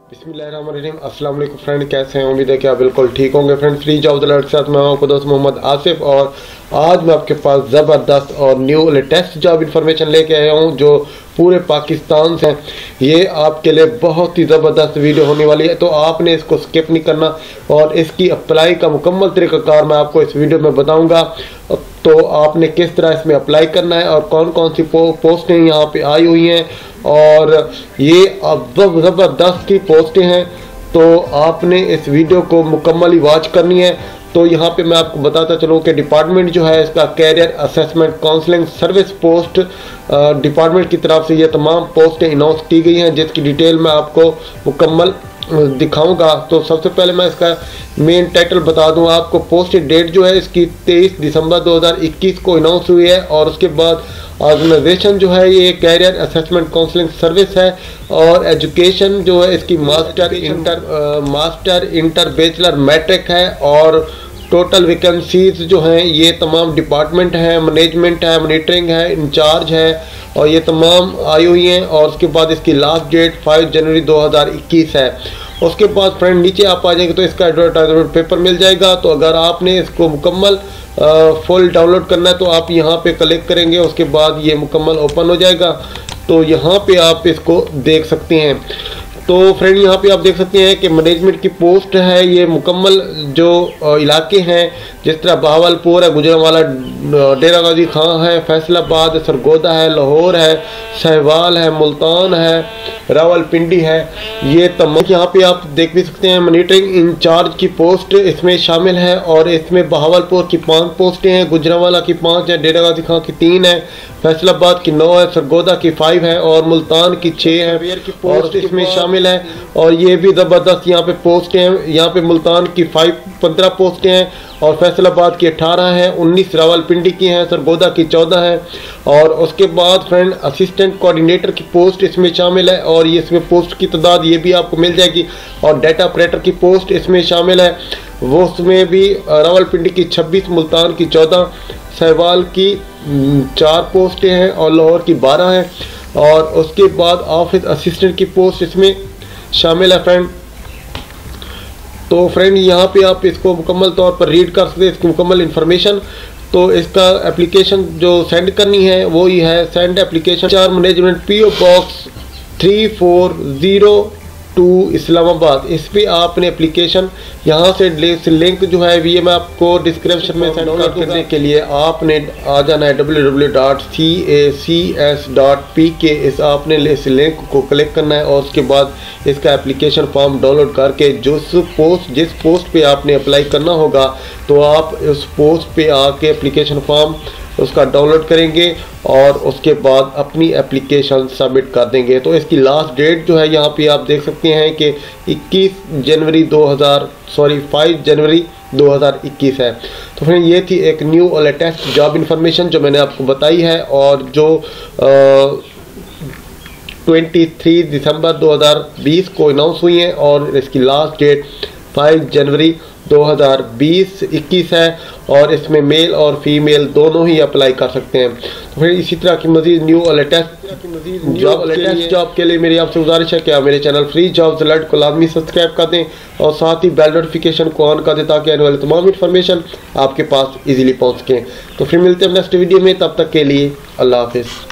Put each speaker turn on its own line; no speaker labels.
बिस्मिल्लाहिर्रहमानिर्रहीम। अस्सलाम वालेकुम फ्रेंड, कैसे हैं? उम्मीद है कि आप बिल्कुल ठीक होंगे। फ्रेंड, फ्री जॉब अलर्ट के साथ मैं हूं आपका दोस्त मोहम्मद आसिफ और आज मैं आपके पास ज़बरदस्त और न्यू लेटेस्ट जॉब इन्फॉर्मेशन लेके आया हूं जो पूरे पाकिस्तान से। ये आपके लिए बहुत ही ज़बरदस्त वीडियो होने वाली है, तो आपने इसको स्किप नहीं करना और इसकी अप्लाई का मुकम्मल तरीक़ाकार मैं आपको इस वीडियो में बताऊँगा। तो आपने किस तरह इसमें अप्लाई करना है और कौन कौन सी पोस्टें यहाँ पे आई हुई हैं और ये अब ज़बरदस्त की पोस्टें हैं, तो आपने इस वीडियो को मुकम्मल वॉच करनी है। तो यहाँ पे मैं आपको बताता चलूँ कि डिपार्टमेंट जो है इसका career assessment counselling service post department की तरफ से ये तमाम पोस्टें अनाउंस की गई हैं, जिसकी डिटेल मैं आपको मुकम्मल दिखाऊंगा। तो सबसे पहले मैं इसका मेन टाइटल बता दूं आपको। पोस्ट डेट जो है इसकी 23 दिसंबर 2021 को अनाउंस हुई है और उसके बाद ऑर्गेनाइजेशन जो है ये कैरियर असेसमेंट काउंसलिंग सर्विस है और एजुकेशन जो है इसकी मास्टर इंटर बैचलर मैट्रिक है और टोटल वैकेंसीज जो हैं ये तमाम डिपार्टमेंट हैं, मैनेजमेंट है, मॉनिटरिंग है, इंचार्ज है और ये तमाम आई हुई हैं। और उसके बाद इसकी लास्ट डेट 5 जनवरी 2021 है। उसके बाद फ्रेंड नीचे आप आ जाएंगे तो इसका एडवर्टाइजमेंट पेपर मिल जाएगा। तो अगर आपने इसको मुकम्मल फुल डाउनलोड करना है तो आप यहाँ पे क्लिक करेंगे, उसके बाद ये मुकम्मल ओपन हो जाएगा। तो यहाँ पे आप इसको देख सकते हैं। तो फ्रेंड यहाँ पे आप देख सकते हैं कि मैनेजमेंट की पोस्ट है, ये मुकम्मल जो इलाके हैं जिस तरह बहावलपुर है, गुजरांवाला, डेरा गाजी खां है, फैसलाबाद, सरगोदा है, लाहौर है, सहवाल है, मुल्तान है, रावलपिंडी है, ये तमाम यहाँ पे आप देख भी सकते हैं। मॉनिटरिंग इंचार्ज की पोस्ट इसमें शामिल है और इसमें बहावलपुर की 5 पोस्टें हैं, गुजरांवाला की 5 है, डेरा गाजी खां की 3 है, फैसलाबाद की 9 है, सरगोदा की 5 है और मुल्तान की 6 है और इसमें शामिल है। और ये भी ज़बरदस्त यहाँ पे पोस्टें हैं। यहाँ पे मुल्तान की 15 पोस्टें हैं और फैसलाबाद की 18 है, 19 रावलपिंडी की हैं, सरगोदा की 14 है। और उसके बाद फ्रेंड असिस्टेंट कोऑर्डिनेटर की पोस्ट इसमें शामिल है और ये इसमें पोस्ट की तादाद ये भी आपको मिल जाएगी। और डाटा ऑपरेटर की पोस्ट इसमें शामिल है, वो उसमें भी रावलपिंडी की 26, मुल्तान की 14, सहवाल की 4 पोस्टें हैं और लाहौर की 12 हैं। और उसके बाद ऑफिस असिस्टेंट की पोस्ट इसमें शामिल है फ्रेंड। तो फ्रेंड यहाँ पे आप इसको मुकम्मल तौर पर रीड कर सकते हैं, इसकी मुकम्मल इन्फॉर्मेशन। तो इसका एप्लीकेशन जो सेंड करनी है वो ही है सेंड एप्लीकेशन चार मैनेजमेंट PO बॉक्स 3402 इस्लामाबाद। इस पे आपने एप्लीकेशन यहाँ से लिंक जो है ये मैं आपको डिस्क्रिप्शन में सेंड करने के लिए आपने आ जाना है www.cacs.pk। इस आपने इस लिंक को क्लिक करना है और उसके बाद इसका एप्लीकेशन फॉर्म डाउनलोड करके जिस पोस्ट पे आपने अप्लाई करना होगा तो आप उस पोस्ट पे आके एप्लीकेशन फॉर्म उसका डाउनलोड करेंगे और उसके बाद अपनी एप्लीकेशन सबमिट कर देंगे। तो इसकी लास्ट डेट जो है यहाँ पे आप देख सकते हैं कि 5 जनवरी 2021 है। तो फिर ये थी एक न्यू और लेटेस्ट जॉब इन्फॉर्मेशन जो मैंने आपको बताई है और जो 23 दिसंबर 2020 को अनाउंस हुई है और इसकी लास्ट डेट 5 जनवरी 2021 है और इसमें मेल और फीमेल दोनों ही अप्लाई कर सकते हैं। तो फिर इसी तरह की मजीद न्यू और लेटेस्ट जॉब के लिए मेरी आपसे गुजारिश है कि आप मेरे चैनल फ्री जॉब्स अलर्ट को लाजमी सब्सक्राइब कर दें और साथ ही बेल नोटिफिकेशन को ऑन कर दें ताकि आने वाले तमाम इन्फॉर्मेशन आपके पास इजीली पहुंच सकें। तो फिर मिलते हैं नेक्स्ट वीडियो में, तब तक के लिए अल्लाह हाफिज़।